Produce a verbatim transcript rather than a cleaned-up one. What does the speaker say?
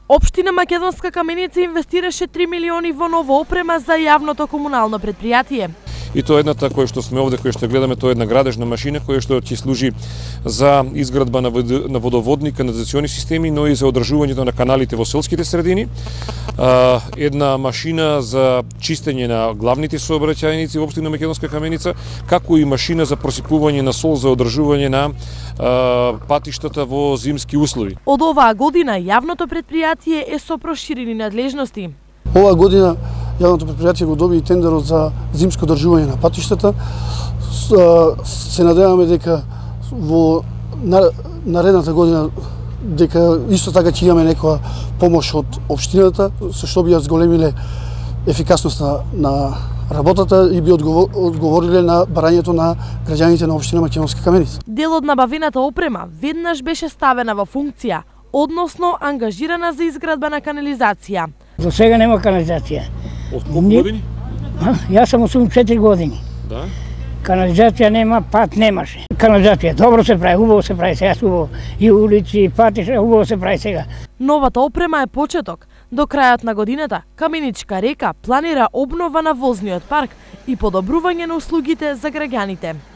Општина Македонска Каменица инвестираше три милиони во нова опрема за јавното комунално предпријатие. И тоа едната која што сме овде, која што гледаме, тоа е една градежна машина која што ќе служи за изградба на водоводни канализациони системи, но и за одржувањето на каналите во селските средини. Една машина за чистење на главните сообраќајници во општина Македонска Каменица, како и машина за просипување на сол за одржување на патиштата во зимски услови. Од оваа година јавното предпријатие е со проширени надлежности. Оваа година јавното предпријатие го доби и тендерот за зимско одржување на патиштата. Се надеваме дека во наредната година дека исто така ќе имаме некоја помош од општината, со што би ја зголемиле ефикасноста на работата и би одговориле на барањето на граѓаните на општина Македонска Каменица. Дел од набавената опрема веднаш беше ставена во функција, односно ангажирана за изградба на канализација. За сега нема канализација. Од колку години? Јас сум осум четири години. Да. Канализација нема, пат немаше. Канализација добро се прави, убаво се прави сега, убаво. И улици, и патиша, убаво се прави сега. Новата опрема е почеток. До крајот на годината Каменичка река планира обнова на возниот парк и подобрување на услугите за граѓаните.